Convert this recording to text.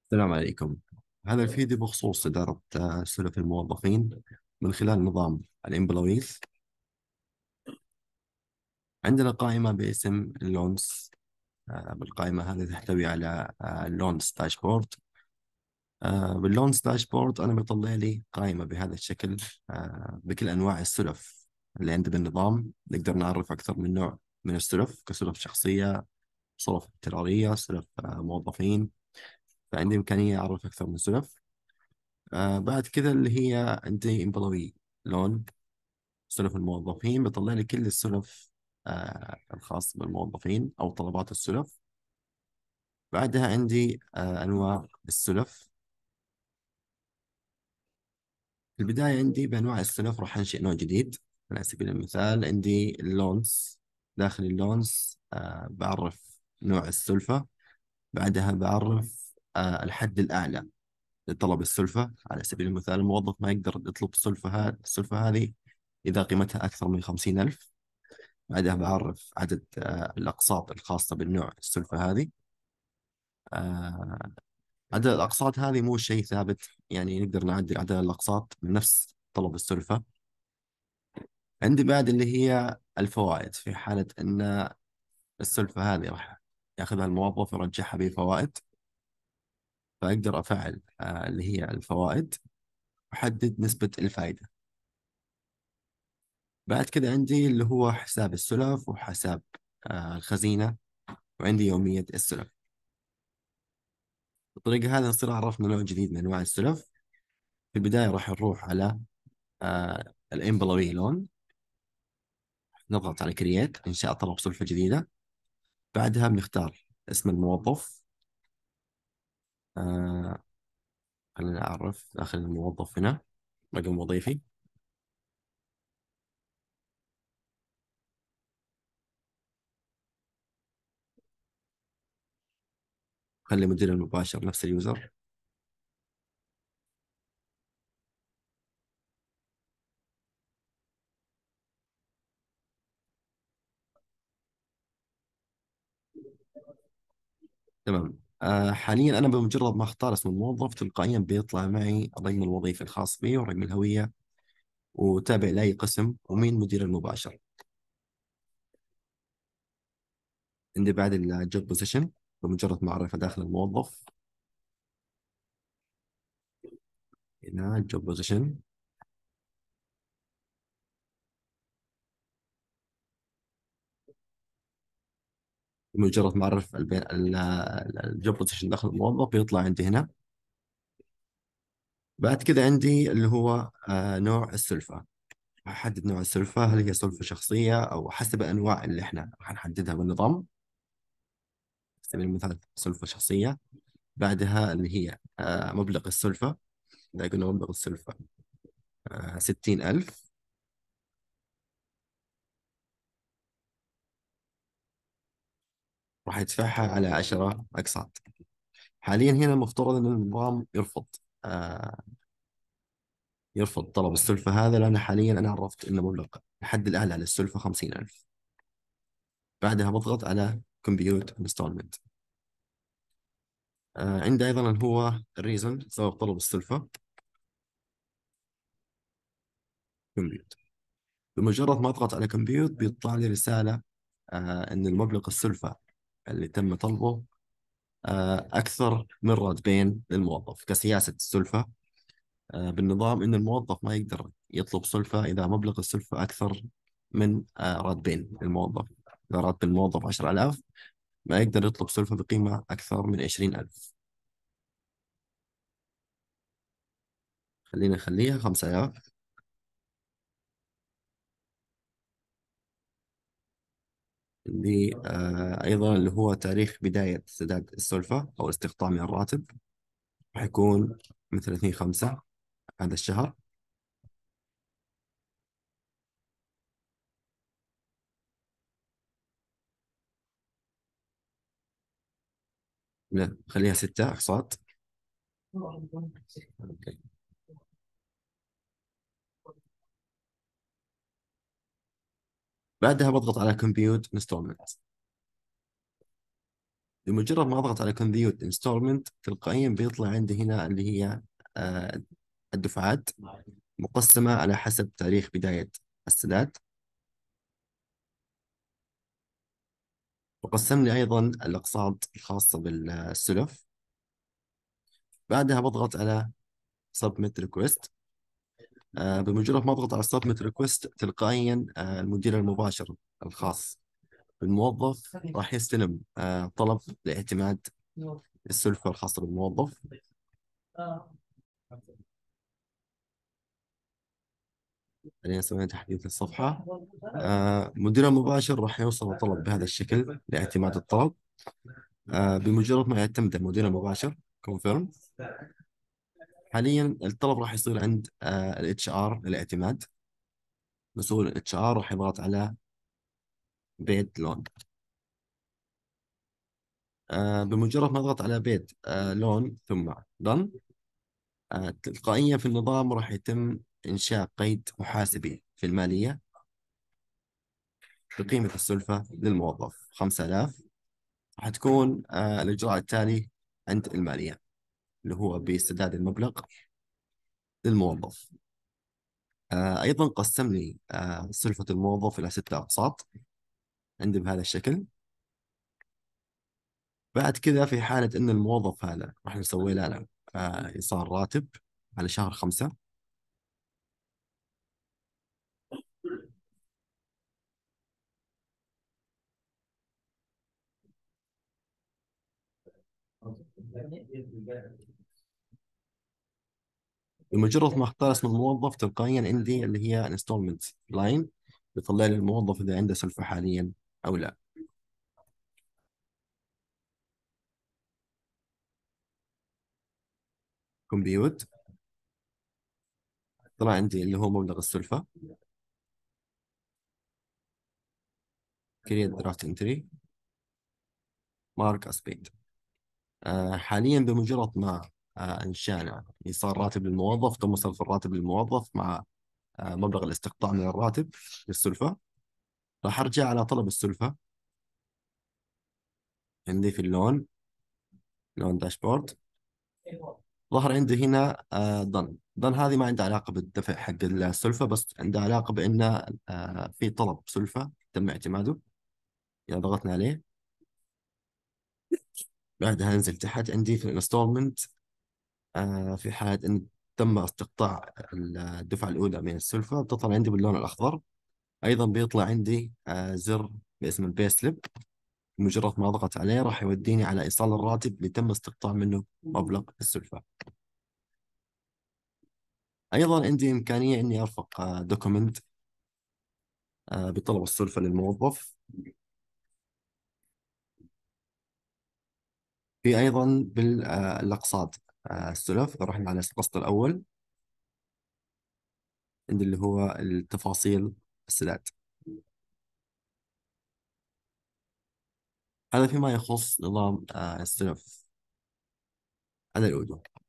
السلام عليكم. هذا الفيديو بخصوص إدارة سلف الموظفين من خلال نظام الإمبلويز. عندنا قائمة باسم اللونز. بالقائمة هذه تحتوي على اللونز داشبورد. باللونز داشبورد أنا بطلع لي قائمة بهذا الشكل بكل أنواع السلف اللي عندنا بالنظام. نقدر نعرف أكثر من نوع من السلف كسلف شخصية، سلف اضطرارية، سلف موظفين. فعندي إمكانية أعرف أكثر من سلف. بعد كذا اللي هي عندي امبلوي لون، سلف الموظفين، بيطلع لي كل السلف الخاصة بالموظفين أو طلبات السلف. بعدها عندي أنواع السلف. في البداية عندي بأنواع السلف راح أنشئ نوع جديد. على سبيل المثال عندي اللونز. داخل اللونز بعرف نوع السلفة. بعدها بعرف الحد الأعلى لطلب السلفة. على سبيل المثال الموظف ما يقدر يطلب السلفة هذه إذا قيمتها أكثر من 50,000. بعدها بعرف عدد الأقساط الخاصة بالنوع السلفة هذه. آه، عدد الأقساط هذه مو شيء ثابت، يعني نقدر نعدل عدد الأقساط من نفس طلب السلفة. عندي بعد اللي هي الفوائد، في حالة أن السلفة هذه راح ياخذها الموظف ويرجعها بفوائد، فأقدر أفعل اللي هي الفوائد، وأحدد نسبة الفائدة. بعد كذا عندي اللي هو حساب السلف وحساب الخزينة، وعندي يومية السلف. بالطريقة هذه نصير عرفنا نوع جديد من أنواع السلف. في البداية راح نروح على الامبلوي لون، نضغط على كرييت إنشاء طلب سلفة جديدة. بعدها بنختار اسم الموظف. آه خلينا أعرف داخل الموظف هنا رقم وظيفي. خلي مدير المباشر نفس اليوزر. تمام. حاليا أنا بمجرد ما أختار اسم الموظف تلقائيا بيطلع معي الرقم الوظيفي الخاص بي ورقم الهوية، وتابع لأي قسم ومين مدير المباشر. عندي بعد الجوب بوزيشن، بمجرد ما أعرف داخل الموظف هنا الجوب بوزيشن. بمجرد ما أعرف الجوب بوزيشن داخل الموظف بيطلع عندي هنا. بعد كذا عندي اللي هو نوع السلفة. أحدد نوع السلفة، هل هي سلفة شخصية أو حسب الأنواع اللي إحنا راح نحددها بالنظام. على سبيل المثال سلفة شخصية. بعدها اللي هي مبلغ السلفة. إذا قلنا مبلغ السلفة 60,000، راح يدفعها على 10 أقساط. حاليا هنا المفترض أن النظام آه يرفض طلب السلفة هذا، لأن حاليا أنا عرفت أن مبلغ الحد الأعلى للسلفة 50,000. بعدها بضغط على Compute Installment. عندي أيضا اللي هو الريزن، سبب طلب السلفة. Compute. بمجرد ما أضغط على Compute بيطلع لي رسالة أن المبلغ السلفة اللي تم طلبه أكثر من راتبين للموظف كسياسة السلفة. بالنظام أن الموظف ما يقدر يطلب سلفة إذا مبلغ السلفة أكثر من راتبين للموظف. إذا راتب الموظف 10,000 ما يقدر يطلب سلفة بقيمة أكثر من 20,000. خلينا نخليها 5,000. اللي أيضا اللي هو تاريخ بداية سداد السلفة أو الاستقطاع من الراتب راح يكون من 30/5 هذا الشهر. لا، خليها 6 أقساط. أوكي. بعدها بضغط على Compute Installment. بمجرد ما أضغط على كونفيوت انستولمنت تلقائيا بيطلع عندي هنا اللي هي آه، الدفعات مقسمة على حسب تاريخ بداية السداد. وقسم لي أيضا الأقساط الخاصة بالسلف. بعدها بضغط على Submit Request. بمجرد ما أضغط على Submit Request تلقائيا المدير المباشر الخاص بالموظف راح يستلم طلب لاعتماد السلفة الخاصة بالموظف. خلينا نسوي تحديث للصفحة. مدير المباشر راح يوصل طلب بهذا الشكل لاعتماد الطلب. بمجرد ما يعتمد المدير المباشر confirm، حاليا الطلب راح يصير عند الاتش ار للاعتماد. مسؤول الاتش ار راح يضغط على بيد لون. بمجرد ما اضغط على بيد لون ثم done، تلقائيا في النظام راح يتم إنشاء قيد محاسبي في المالية بقيمة السلفة للموظف 5000. راح تكون الإجراء التالي عند المالية اللي هو باسترداد المبلغ للموظف. أيضا قسم لي سلفة الموظف إلى 6 أقساط عندي بهذا الشكل. بعد كذا في حالة أن الموظف هذا راح نسوي له إيصال راتب على شهر 5. بمجرد ما اختار اسم الموظف تلقائيا عندي اللي هي انستولمنت لاين بيطلع لي الموظف إذا عنده سلفة حاليا أو لا. كومبيوت طلع عندي اللي هو مبلغ السلفة. كريت درافت انتري مارك اسبيد. حاليا بمجرد ما انشأنا ايصال راتب للموظف تم صرف الراتب للموظف مع مبلغ الاستقطاع من الراتب للسلفة. راح ارجع على طلب السلفة عندي في اللون، لون داشبورد. ظهر عندي هنا ضن هذه ما عندها علاقة بالدفع حق السلفة، بس عندها علاقة بأن في طلب سلفة تم اعتماده. إذا ضغطنا عليه بعدها ننزل تحت عندي في الانستولمنت. في حالة أن تم استقطاع الدفعة الأولى من السلفة بتطلع عندي باللون الأخضر. أيضا بيطلع عندي زر باسم البي سليب. مجرد ما أضغط عليه راح يوديني على إيصال الراتب اللي تم استقطاع منه مبلغ السلفة. أيضا عندي إمكانية إني أرفق دوكيمنت بطلب السلفة للموظف. في أيضا بالأقساط السلف رحنا على القسط الأول عند اللي هو التفاصيل السداد. هذا فيما يخص نظام السلف على الأردن.